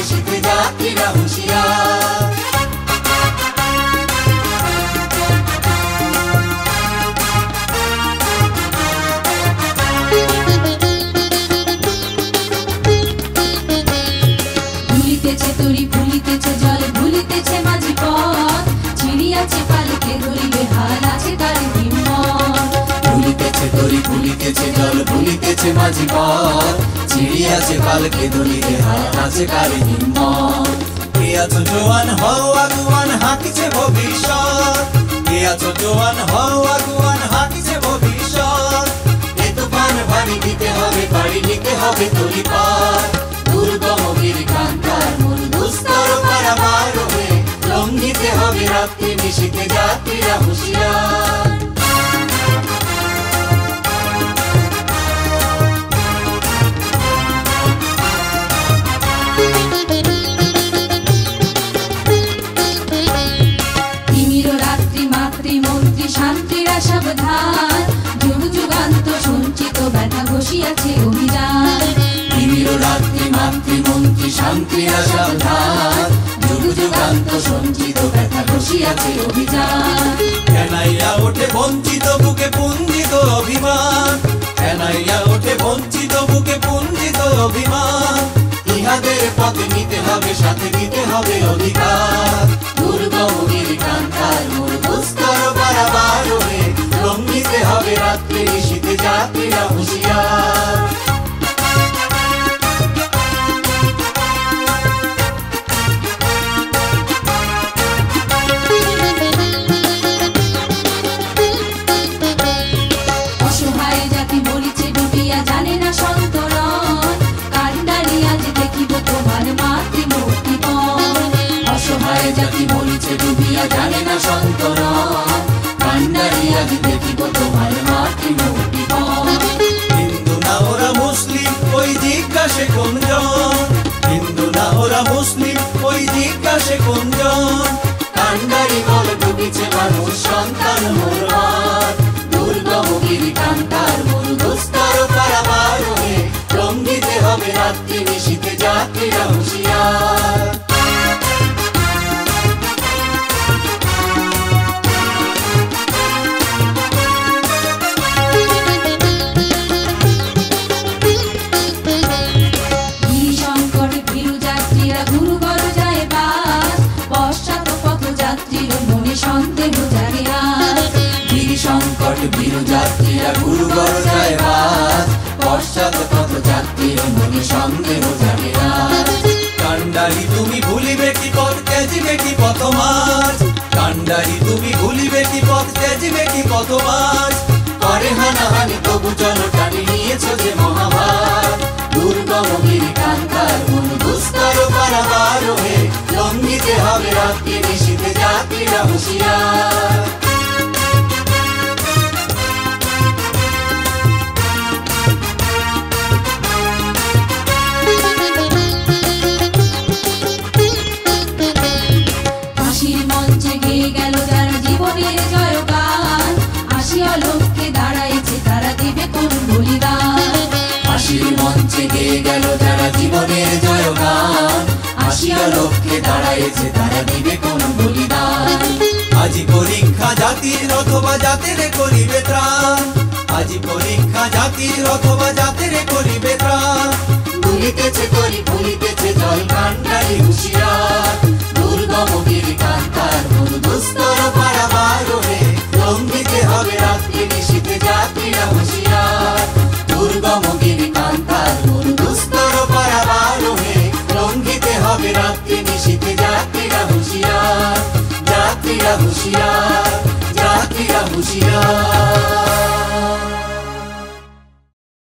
নিশীথে যাত্রীরা হুঁশিয়ার। ভুলিতেছে তরি ভুলিতেছে জল ভুলিতেছে মাঝি পথ, ছিড়িয়াছে পালকে ধরিবে হাল আছে তার হিম্মত। ভুলিতেছে তরি ভুলিতেছে জল ভুলিতেছে মাঝি পথ, ছিড়িয়াছে পালকে ধরিবে হাল আছে কার হিম্মত। কে আছো জোয়ান হও আগুয়ান হাঁকিছে ভবিষ্যৎ, কে আছো জোয়ান হও আগুয়ান হাঁকিছে ভবিষ্যৎ। এ তুফান ভারী দিতে হবে পাড়ি নিতে হবে তরি পার, দুর্গম গিরিকান্তার মূল দুস্তর পারাবার হয়ে লঙ্ঘিতে হবে রাত্রি নিশীথে যাত্রীরা হুঁশিয়ার। তিমির রাত্রি মাতৃমন্ত্রী শান্তিরা সাবধান, যুগ যুগান্ত সঞ্চিত ব্যথা ঘষিয়াছে অভিযান। তিমির রাত্রি মাতৃমন্ত্রী শান্তিরা সাবধান, যুগ যুগান্ত সঞ্চিত ব্যথা ঘষিয়াছে অভিযান। কেনাইয়া ওঠে বঞ্চিত বুকে পুঞ্জিত অভিমান, কেনাইয়া ওঠে বঞ্চিত বুকে পুঞ্জিত অভিমান। ইহাদের পথে নিতে হবে সাথে দিতে হবে অধিকার, দুর্গম গিরিকান্তার মূল দুস্তর পারাবার হয়ে লঙ্ঘিতে হবে রাত্রি নিশীথে যাত্রীরা হুঁশিয়ার। অসহায় জাতি মরিছে ডুবিয়া জানে না সন্তরণ, কান্ডারি আজ দেখিব তোমার মাতৃমূর্তিপণ। অসহায় জাতি মরিছে ডুবিয়া জানে না সন্তরণ, কান্ডারি আজ দেখিব তোমার মাতৃমূর্তিপণ। হিন্দু না ওরা মুসলিম ওই জিজ্ঞাসে কোনজন, হিন্দু না ওরা মুসলিম ওই জিজ্ঞাসে কোনজন। কান্ডারি বল ডুবিছে মানুষ সন্তান মোরবার, দুর্গম গিরিকান্তার মূল দুস্তর পারাবার হয়ে লঙ্ঘিতে হবে রাত্রি নিশীথে যাত্রীরা হুঁশিয়ার। গিরিশঙ্কর ভীরু যাত্রীরা গুরুগর যায় বাস, পশ্চাৎ পথ যাত্রীর মনে সন্দেহ জাগে আজ। গিরিশঙ্কর ভীরু যাত্রীরা গুরুগর যায় বাস, পশ্চাৎ পথ যাত্রীর মনে সন্দেহ জাগে আজ। কান্ডারি তুমি ভুলিবে কি পথ ত্যাজিবে কি পথ মার্জ, কান্ডারি তুমি ভুলিবে কি পথ ত্যাজিবে কি পথ মার্জ। করে হানাহানি তবু জনটানি নিয়েছো যে মহাভার, দুর্গম গিরিকান্তার মূল দুস্তর পারাবার হয়ে লঙ্ঘিতে হবে রাত্রি নিশীথে যাত্রীরা হুঁশিয়ার। ফাঁসির মঞ্চে গেয়ে গেল যারা জীবনের জয়গান, আসিয়া লোককে দাঁড়াইছে তারা দেবে কোন বলিদান। ফাঁসির মঞ্চে গেয়ে গেল যারা জীবনের জয়গান, আসিয়া লোককে দাঁড়াইছে তারা দিবে কোন বলিদান। আজি পরীক্ষা জাতির অথবা জাতের করিবে ত্রাণ, আজি পরীক্ষা জাতির অথবা জাতের করিবে ত্রাণ। ভুলিতেছে তরি ভুলিতেছে জল কান্ডারি হুঁশিয়ার, দুর্গম গিরিকান্তার মূল দুস্তর পারাবার হয়ে লঙ্ঘিতে হবে রাত্রি নিশীথে যাত্রীরা হুঁশিয়ার। দুর্গম গিরিকান্তার মূল দুস্তর পারাবার হয়ে লঙ্ঘিতে হবে রাত্রি নিশীথে যাত্রীরা হুঁশিয়ার, যাত্রীরা হুঁশিয়ার, যাত্রীরা হুঁশিয়ার।